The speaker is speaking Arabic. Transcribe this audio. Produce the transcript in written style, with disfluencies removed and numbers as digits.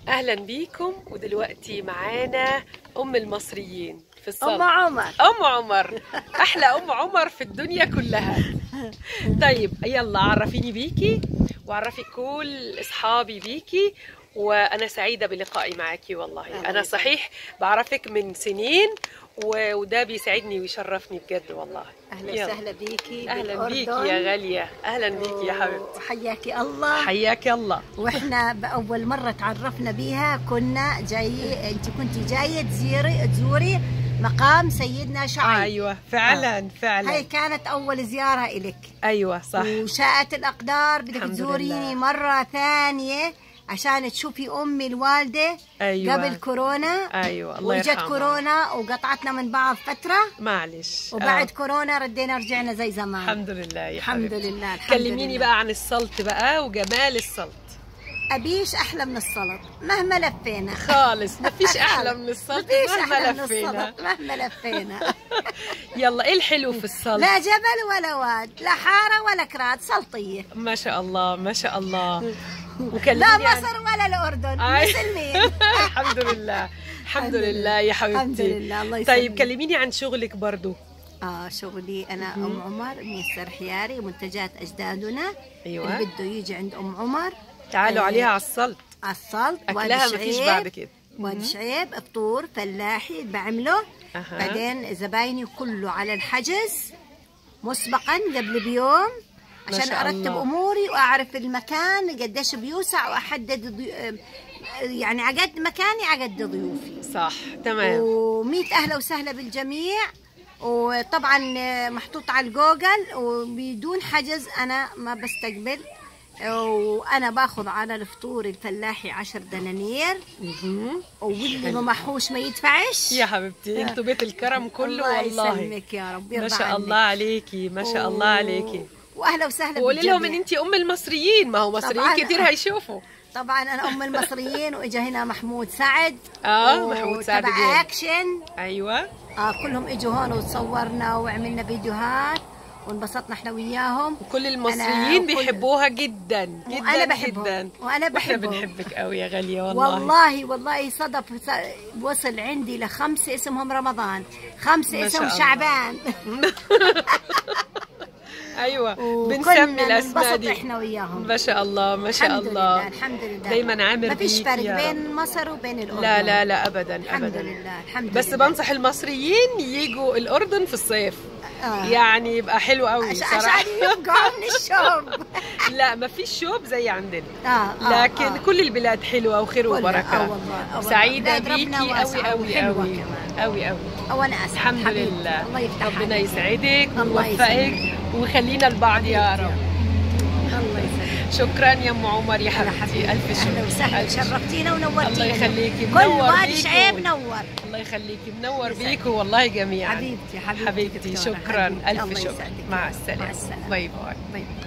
اهلا بيكم. ودلوقتي معانا ام المصريين في الصالة، ام عمر. ام عمر، احلى ام عمر في الدنيا كلها. طيب يلا عرفيني بيكي وعرفي كل اصحابي بيكي، وانا سعيده بلقائي معاكي والله. انا صحيح بعرفك من سنين وده بيسعدني ويشرفني بجد والله. اهلا وسهلا بيكي. اهلا بيكي يا غاليه، اهلا بيكي يا حبيبتي. وحياكي الله. حياكي الله. واحنا باول مره تعرفنا بيها كنا جاي، انت كنتي جايه تزوري مقام سيدنا شعيب. ايوه فعلا فعلا، هاي كانت اول زياره إلك. ايوه صح. وشاءت الاقدار بدك تزوريني مره ثانيه عشان تشوفي امي الوالده. أيوة. قبل كورونا. ايوه الله يرحمها. وجت كورونا وقطعتنا من بعض فتره، معلش. وبعد كورونا ردينا رجعنا زي زمان. الحمد لله يا الحمد حبيبتي. لله. الحمد كلميني لله. بقى عن السلط بقى وجمال السلط. أبيش أحلى من السلط مهما لفينا خالص. مفيش أحلى من السلط مهما لفينا. مهما لفينا. يلا إيه الحلو في السلط؟ لا جبل ولا واد، لا حارة ولا كراد، سلطية. ما شاء الله ما شاء الله. لا مصر ولا الأردن، مسلمين. الحمد لله الحمد لله يا حبيبتي. الحمد لله. الله يسلمك. طيب كلميني عن شغلك برضو. شغلي أنا أم عمر من السرحياري، منتجات أجدادنا. أيوة. اللي بده يجي عند أم عمر تعالوا عليها على السلط. على السلط. أكلها مفيش بعد كده. وادي شعيب فطور فلاحي بعمله. بعدين زبايني كله على الحجز مسبقا قبل بيوم عشان ارتب اموري واعرف المكان قديش بيوسع واحدد يعني عقد مكاني عقد ضيوفي. صح تمام. و100 اهلا وسهلا بالجميع. وطبعا محطوط على الجوجل وبدون حجز، انا ما بستقبل. وانا باخذ على الفطور الفلاحي 10 دنانير. واللي ما محوش ما يدفعش. يا حبيبتي انتوا بيت الكرم كله والله. الله يسلمك يا رب. ما شاء الله عليكي ما شاء الله عليكي. واهلا وسهلا. وقولي لهم ان انت ام المصريين، ما هو مصريين كتير هيشوفوا. طبعا انا ام المصريين. واجا هنا محمود سعد. محمود سعد تبع اكشن. ايوه. كلهم اجوا هون وتصورنا وعملنا فيديوهات وانبسطنا احنا وياهم. وكل المصريين بيحبوها جدا جدا. وانا بحبهم جدا. وانا بحبهم. احنا بنحبك قوي يا غاليه والله. والله صدف وصل عندي ل5 اسمهم رمضان، 5 اسمهم شعبان. ايوه بنسمي الاسماء دي احنا وياهم. ما شاء الله ما شاء الله. الحمد لله. دايما عامر بيك. ما فيش فرق بين مصر وبين الاردن. لا لا لا ابدا الحمد ابدا. لله. الحمد بس لله. بنصح المصريين يجوا الاردن في الصيف. يعني يبقى حلو قوي صراحه عشان يفقعوا من الشوب. لا ما فيش شوب زي عندنا. لكن كل البلاد حلوه وخير وبركه. سعيده بيكي قوي قوي قوي قوي قوي. وانا اسعد. الحمد لله. الله يفتح عليك. ربنا يسعدك ويوفقك ويخلينا لبعض يا رب. الله يسعدك. شكرا يا ام عمر يا حبيبتي. الف شكر. اهلا وسهلا. شرفتينا ونورتينا. الله يخليكي. كل وادي شعيب نور. الله يخليكي. منور بيكم والله جميعا. حبيبتي حبيبتي. شكرا. الف شكر. مع السلامه. باي باي.